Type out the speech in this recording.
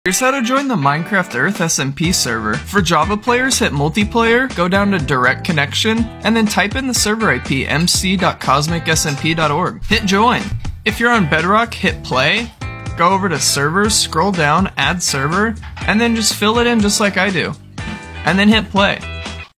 Here's how to join the Minecraft Earth SMP server. For Java players, hit multiplayer, go down to direct connection, and then type in the server IP mc.cosmicsmp.org. Hit join. If you're on Bedrock, hit play, go over to servers, scroll down, add server, and then just fill it in just like I do. And then hit play.